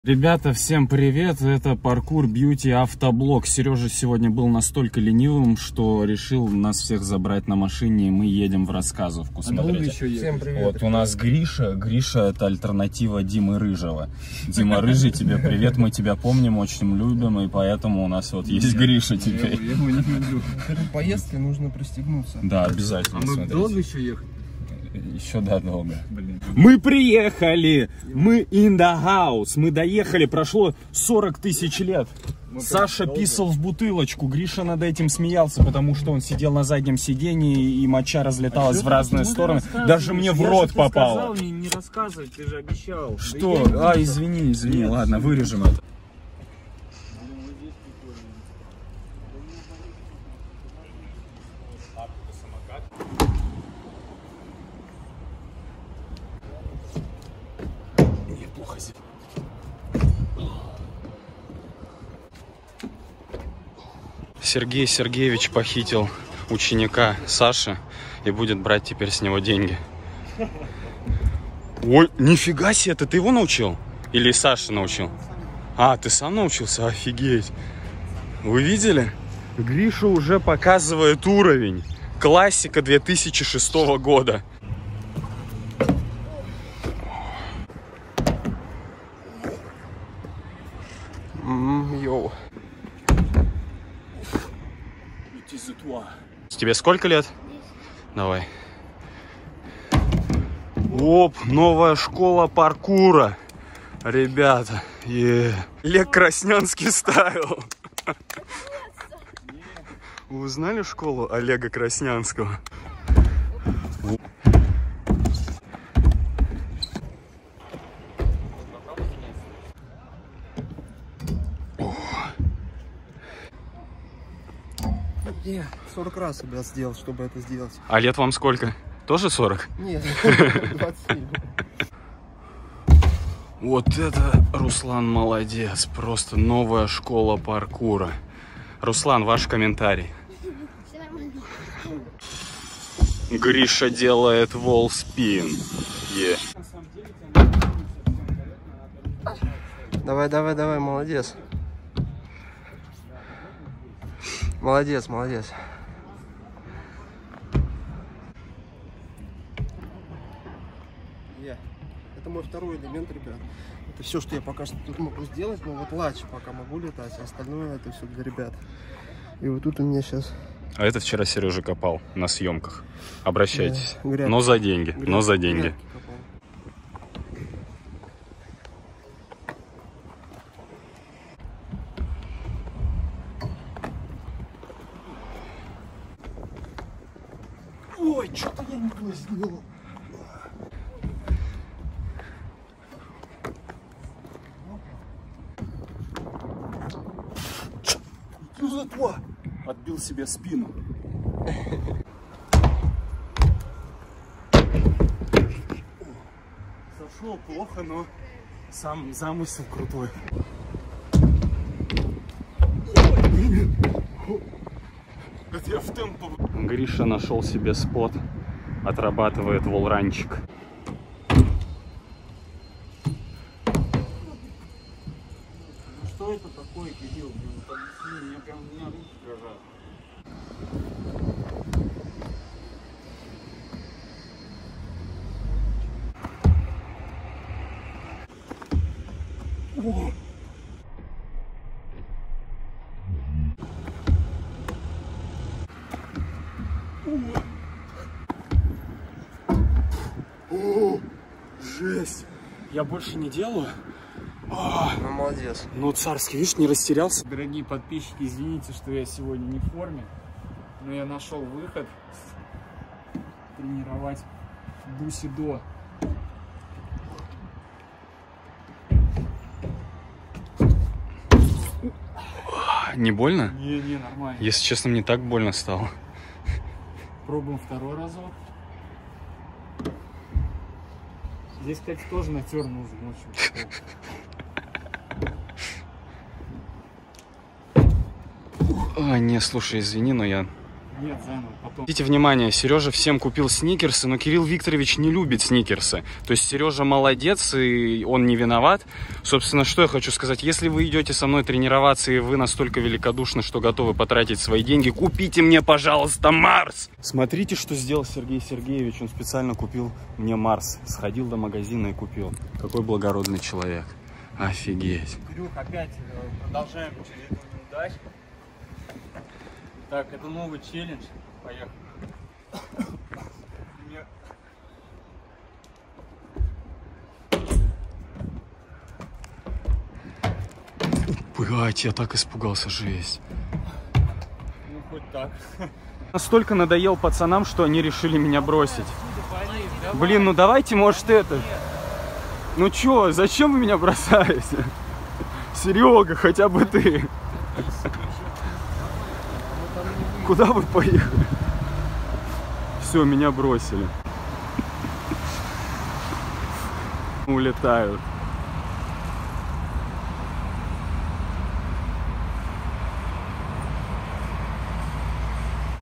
Ребята, всем привет! Это Паркур Бьюти Автоблог. Сережа сегодня был настолько ленивым, что решил нас всех забрать на машине, и мы едем в Рассказовку. Смотрите. Всем привет. Вот у нас Гриша. Гриша — это альтернатива Димы Рыжего. Дима Рыжий, тебе привет, мы тебя помним, очень любим, и поэтому у нас вот есть Гриша теперь. Я его не люблю. Перед поездкой нужно пристегнуться. Да, обязательно. А мы долго еще ехать? Еще долго. Блин. Мы приехали! Мы in the house! Мы доехали, прошло 40 тысяч лет. Саша писал в бутылочку, Гриша над этим смеялся, потому что он сидел на заднем сидении и моча разлеталась в разные стороны. Даже мне в рот попало. Сказал мне не рассказывать, ты же обещал. Что? А, извини, ладно, вырежем это. Сергей Сергеевич похитил ученика Саши и будет брать теперь с него деньги. Ой, нифига себе, ты его научил? Или Саша научил? А, ты сам научился? Офигеть. Вы видели? Гриша уже показывает уровень. Классика 2006 года. Йоу. Тебе сколько лет? 10. Давай. Оп, новая школа паркура. Ребята. Олег Красненский ставил. Вы узнали школу Олега Краснянского? Я 40 раз себя сделал, чтобы это сделать. А лет вам сколько? Тоже 40? Нет, 27. Вот это Руслан молодец. Просто новая школа паркура. Руслан, ваш комментарий. Гриша делает волл-спин. Давай, молодец. Молодец. Это мой второй элемент, ребят. Это все, что я пока что тут могу сделать. Но вот лач пока могу летать, а остальное это все для ребят. И вот тут у меня сейчас... А это вчера Сережа копал на съемках. Обращайтесь. Да, но за деньги. Но за деньги. Ой, что-то я не то сделал. Что за два? Отбил себе спину. Зашел плохо, но сам замысел крутой. Это я в темпо. Гриша нашел себе спот, отрабатывает волранчик. Что это такое, Кирилл? Объясни, мне прям руки дрожат. О, жесть! Я больше не делаю. Ну, молодец. Ну, царский, видишь, не растерялся. Дорогие подписчики, извините, что я сегодня не в форме, но я нашел выход тренировать бусидо. Не больно? Не, нормально. Если честно, мне так больно стало. Пробуем второй разок. Здесь, кстати, тоже натер нужен очень. А, не, слушай, извини, но я Нет, заново, потом. Обратите внимание, Сережа всем купил сникерсы, но Кирилл Викторович не любит сникерсы. То есть Сережа молодец, и он не виноват. Собственно, что я хочу сказать. Если вы идете со мной тренироваться, и вы настолько великодушны, что готовы потратить свои деньги, купите мне, пожалуйста, Марс! Смотрите, что сделал Сергей Сергеевич. Он специально купил мне Марс. Сходил до магазина и купил. Какой благородный человек. Офигеть. Кирюх, опять продолжаем череду неудач. Так, это новый челлендж. Поехали. Блять, я так испугался, жесть. Ну, хоть так. Настолько надоел пацанам, что они решили меня бросить. Блин, ну давайте, может, это... Ну чё, зачем вы меня бросаете? Серега, хотя бы ты. Куда вы поехали? Все, меня бросили. Улетают.